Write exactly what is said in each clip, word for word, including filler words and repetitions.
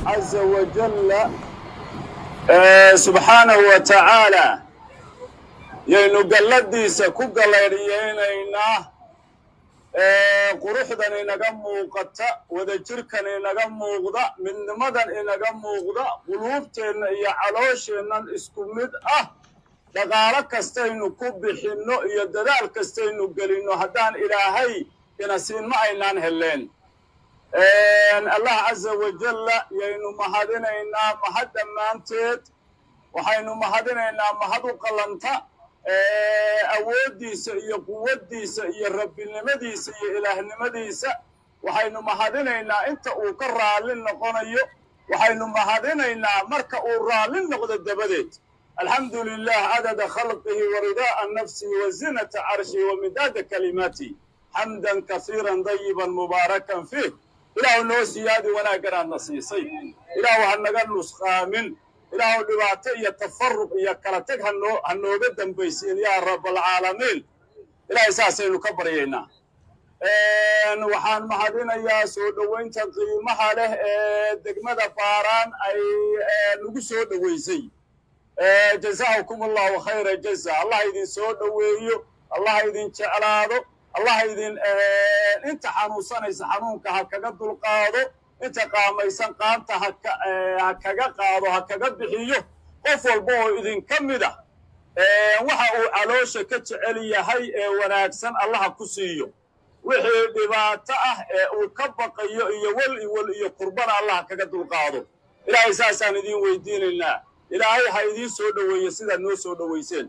عز وجل آه سبحانه وتعالى ينو قلديسا كو قليريينينا آه قروحدان إنغا موقتا ودا جيركان إنغا موقدا midnimadan inaga muuqda quluubteena iyo caloosheenan isku mid ah dhaqaale kastaynu ku bixinno iyo dadaal kastaynu gelino haddaan ilaahay ina siin ma aynaan heleen الله عز وجل ينو مهدينينا مهد دمانتيد waxaynu mahadinaynaa mahad u qalanta awoodiisa iyo quwadiisa iyo rabbinimadiisa iyo ilaahnimadiisa waxaynu mahadinaynaa inta uu ka raali noqonayo waxaynu mahadinaynaa marka uu raali noqdo dabadeed alxamdulilah adada khalqihi waridaa nafsihi wazinata carshihi wamidaada kalimaati xamdan kasiiran dayiban mubaarakan fiih ilaahu noo siyaadi wanaaganaadna siisay ilaahu ha naga nusqaamin ilaahu dhibaato iyo tafaruq iyo kala tag ha nooga dambaysiin yaa rabalcaalamiin ilaahay saasaynu ka baryaynaa waxaan mahadinayaa soo dhowaynta qiimaha leh ee degmada baaraan ay nagu soo dhowaysay jazaakum allahu khayra jaza allah idin soo dhoweeyo allah idin jeclaado allah idin inta xanuunsanaysa xanuunka ha kaga dulqaado inta qaamaysan qaanta ha kaga qaado ha kaga bixiyo qof walba oo idinka mid ah waxa uu caloosha ka jecel yahay ee wanaagsan allaha ku siiyo wixii dhibaato ah ee uu ka baqayo iyo wal wal iyo qurbana allaha kaga dulqaado ilaahay saasaan idin weydiinaynaa ilaahay ha idin soo dhoweeyo sida noo soo dhoweyseen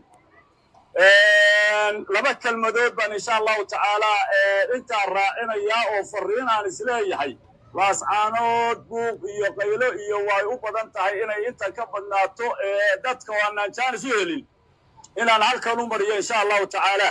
laba kalmadood baan insha allahu tacaala intaan raacinayaa oo fariin aan isleeyahay laascaanood buuq iyo qaylo iyo way u badan tahay inay inta ka badnaato dadka waanaan jaanis u helin inaan halkan u mariyo insha allahu tacaala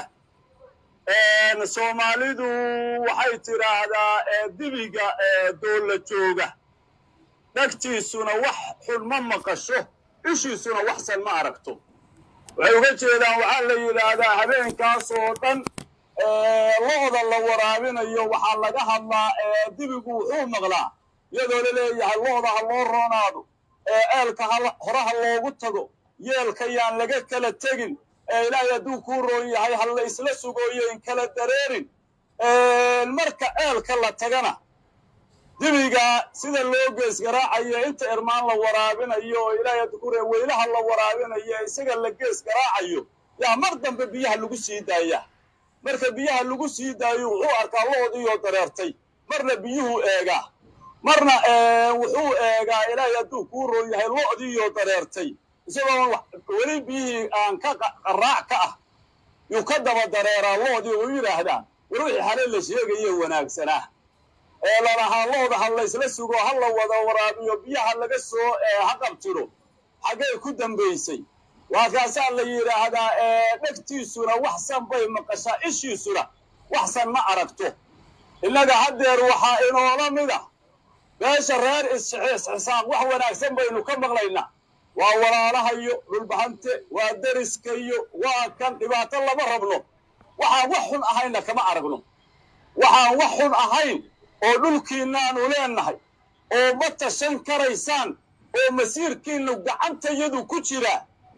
soomaalidu waxay tiraahdaa dibiga doolla jooga dhagtiisuna wax xun ma maqasho ishiisuna waxsan ma aragto waxay uga jeedaan waxaa la yidhaahdaa habeenkaasoo dhan looda la waraabinayo waxaa laga hadlaa dibigu wuxuu maqlaa iyadoo la leeyahay looda ha loo roonaado eelka horaha loogu tago yeelka yaan laga kala tegin ilaahay hadduu kuu roon yahay ha la isla sugooyo in kala dareerin marka eelka la tagana dibiga sida loo gees garaacayo inta irmaan la waraabinayo oo ilaahay hadduu ku ree weylaha la waraabinayo isaga la gees garaacayo yaa mar dambe biyaha lagu sii daaya marka biyaha lagu sii daayo wuxuu arkaa loodiioo dareertay marna biyuhu eegaa marna wuxuu eegaa ilaahay hadduu kuu roon yahay loodiioo dareertay isagoo weli biyihii aan ka qaraac ka ah yuu ka daba dareeraa loodii oo yidhaahdaa war wixii xale la sheegaye wanaagsanaa ee lalahaa looda ha laysla sugo ha la wada waraabiyo biyaha laga soo haqabtiro xaggay ku dambaysay waa kaasaa la yidhaahdaa dhegtiisuna waxsan bay maqashaa ishiisuna waxsan ma aragto innaga haddeer waxaa inoola mid ah beesha reer isxisaaq wax wanaagsan baynu ka maqlaynaa waa walaalahayo dhulbahante waa deriskayo waa kan dhibaato lama rabno waxaan wax xun ahayna kama aragno waxaan wax xun ahayn oo dhulkiinnaanu leennahay oo ma tashan karaysaan oo masiirkiinnu gacantayadu ku jira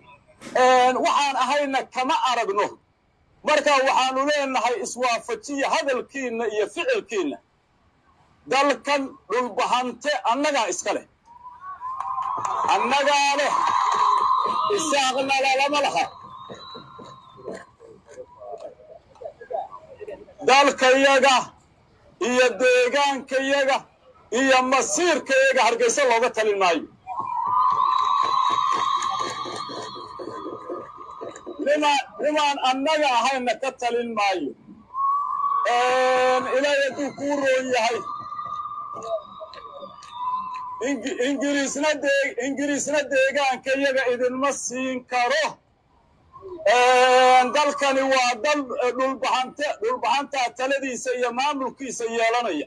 waxaan ahayna kama aragno marka waxaanu leenahay iswaafajiya hadalkiinna iyo ficilkiinna dalkan dhulbahante annagaa iska leh annagaa leh isaaqna lalama laha dalkayaga iyo deegaankayaga iyo masiirkayaga hargeysa looga talin maayo nimaan annaga ahayna ka talin maayo ilaahay hadduu kuu roon yahay ingiriisna deegaankayaga idinma siin karo dalkani waa dal dhulbahante dhulbahantaa taladiisa iyo maamulkiisa yeelanaya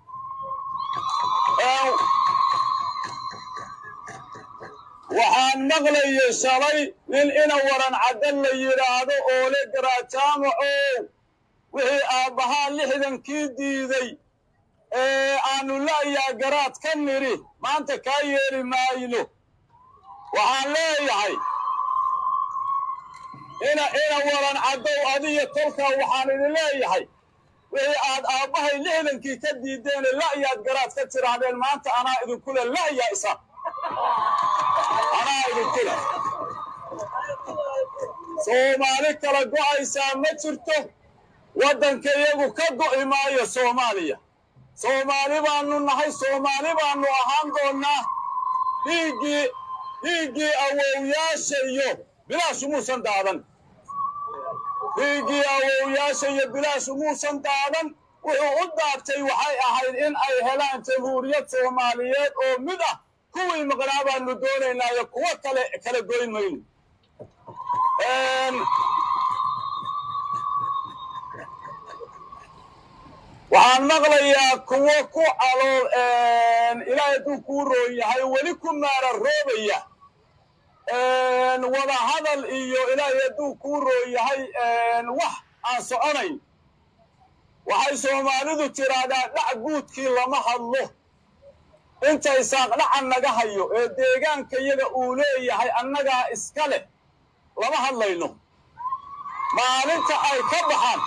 waxaan maqlayay shalay nin ina waran caddan la yidhaahdo oo le garajaamacow wixii aabbahaa lixdankii diiday aanu la'yaa garaad ka nidhi maanta kaa yeeli maayno waxaan leeyahay ina ina waran caddow adiyo tolkaa waxaan idin leeyahay wixii aad aabbahay lixdankii ka diideen la'yaad garaad ka tirahdeen maanta anaa idinku le la'yaa isa anaa idinku le soomaali kala go'aysaa ma jirto waddanka iyagu ka go'i maayo soomaaliya soomaali baannu nahay soomaali baannu ahaan doonnaa dhiiggii dhiiggii awowyaasha iyo bilaash muusan daadan dhiiggii awowyaasha iyo bilaash muusan daadan wuxuu u daabtay waxay ahayd in ay helaan jamhuuriyad soomaaliyeed oo mid ah kuwii maqnaa baannu doonaynaa iyo kuwo kale kala goyn mayno waxaan maqlayaa kuwo ku calool ilaahay hadduu kuu roon yahay weli ku maararoobaya wada hadal iyo ilaahay hadduu kuu roon yahay wax aan soconayn waxay soomaalidu tiraahdaa dhac guudkii lama hadlo intay saaqdhacan naga hayo ee deegaanka iyaga uu leeyahay annagaa iska leh lama hadlayno maalinta ay ka baxaan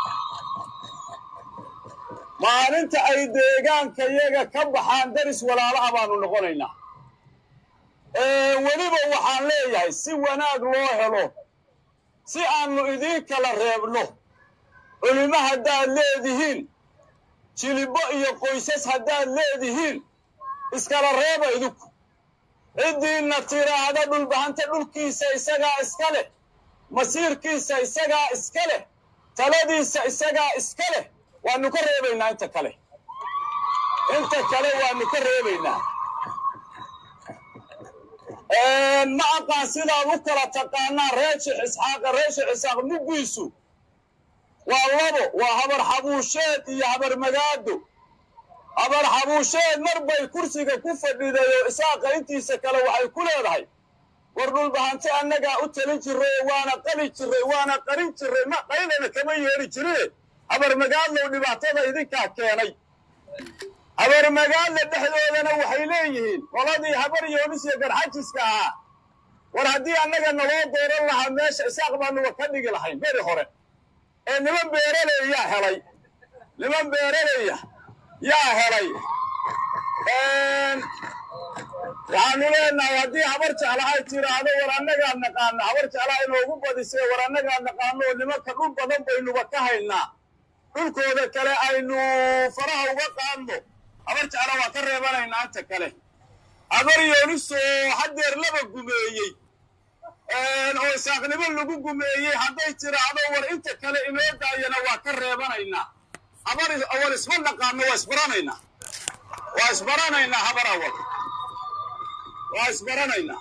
maalinta ay deegaanka iyaga ka baxaan daris walaalaha baanu noqonaynaa weliba waxaan leeyahay si wanaag loo helo si aannu idiin kala reebno culimo haddaad leedihiin jilibbo iyo qoysas haddaad leedihiin iskala reeba idinku ciddiinna tiraahda dhulbahanta dhulkiisa isagaa iska leh masiirkiisa isagaa iska leh taladiisa isagaa iska leh waannu ka reebaynaa inta kale inta kale waannu ka reebaynaa ma aqaan sidaad u kala taqaanaa reer sheekh isxaaqa reer sheekh isxaaq muggiisu waa labo waa habar xabuusheed iyo habar magaado habar xabuusheed mar bay kursiga ku fadhiday oo isaaqa intiisa kale waxay ku leedahay war dhulbahanti annagaa u talin jirray waana qali jirray waana qarin jirray ma qaylana kama yeeri jiree habar magaadlow dhibaatada idinkaa keenay habar magaadla dhexdoodana waxay leeyihiin qoladii habar yoonis iyo garxajiska ahaa war haddii annaga naloo dooran lahaa meesha isaaq baanuba ka dhigi lahayn beri hore ee niman beeraley yaa helay niman beeraleya yaa helay waxaanu leenahay haddii habar jeclahay tiraahdo war annagaa naqaano habar jeclaha inoogu badisee war annagaa naqaano oo nimanka dhul badan baynuba ka haynaa dhulkooda kale aynu faraha uga qaadno habar jecla waa ka reebanaynaa inta kale habar yoonisoo haddeer laba gumeeyey oo isaaqnimo lagu gumeeyey hadday tiraahdo war inta kale inoo daayana waa ka reebanaynaa habar awal isma naqaano waa isbaranaynaa waa isbaranaynaa habar awal waa isbaranaynaa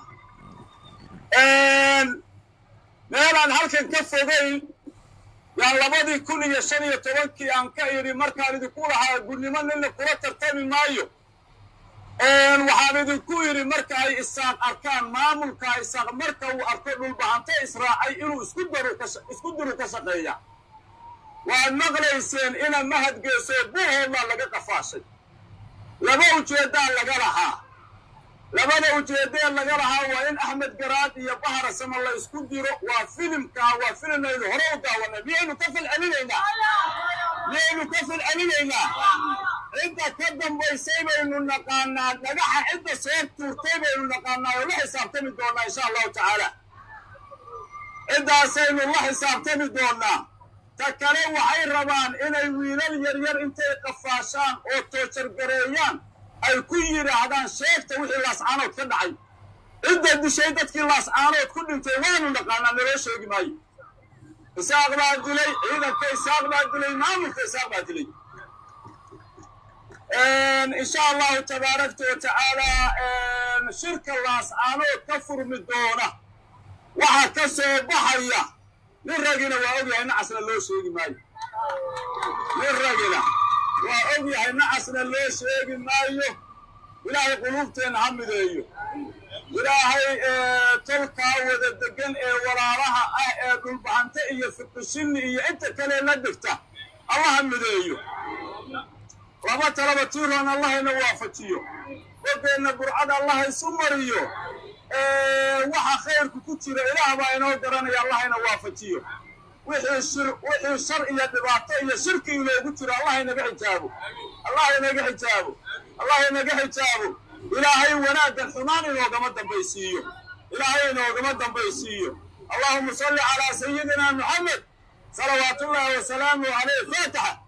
meelaan halkan ka fogayn yaan labadii kun iyo shan iyo tobankii aan ka idhi markaan idinku lahaa gudnimo ninna kula tartami maayo waxaan idinku idhi marka ay isaaq arkaan maamulkaa isaaq marka uu arko dhulbahante israacay inuu isku daru isku duru ka shaqeeya waad maqlayseen ina mahadgeesoo buuhoodlaa laga qafaashay laba ujeeddaan laga lahaa labada ujeeddee laga lahaa waa in axmed garaad iyo bahara sama la isku diro waa filimkaa waa filimnaynu hore u daawanay miyaynu ka filcelinaynaa miyaynu ka filcelinaynaa cidda ka dambaysay baynu naqaanaa dhagaxa cidda soo tuurtay baynu naqaanaa oo la xisaabtami doonnaa insha allahu tacaala ciddaasaynu la xisaabtami doonnaa ta kale waxay rabaan inay wiilal yaryar intay qafaashaan oo toojargareeyaan ay ku yidhaahdaan sheegta wixii laascaanood ka dhacay cidda dishay dadkii laascaanood ku dhintay waanu naqaanaa naloo sheegi maayo isaaq baa dilay ciidanka isaaq baa dilay maamulka isaaq baa dilay insha allahu tabaarakta wa tacaalaa shirka laascaanood ka furmi doona waxaa ka soo baxaya nin ragina waa ogyahay nacasna loo sheegi maayo nin ragina waa ogyahay nacasna loo sheegi maayo ilaahay quluubteenna ha mideeyo ilaahay tolkaa wada degan ee walaalaha ah ee dhulbahante iyo fiqishinni iyo inta kale la dhigta allaha mideeyo laba talaba tiiroon allah ina waafajiyo wadeenna burcada allah isu mariyo waxa khayrku ku jira ilaah baa inoo garanaya allah ina waafajiyo wixii shir wixii shar iyo dhibaato iyo shirki inoogu jira allah inaga xijaabo allah inaga xijaabo allah inaga xijaabo ilaahay wanaagan xumaan inoogama dambaysiiyo ilaahay inoogama dambaysiiyo اللهم صل على سيدنا محمد صلوات الله وسلامه عليه. فاتحة.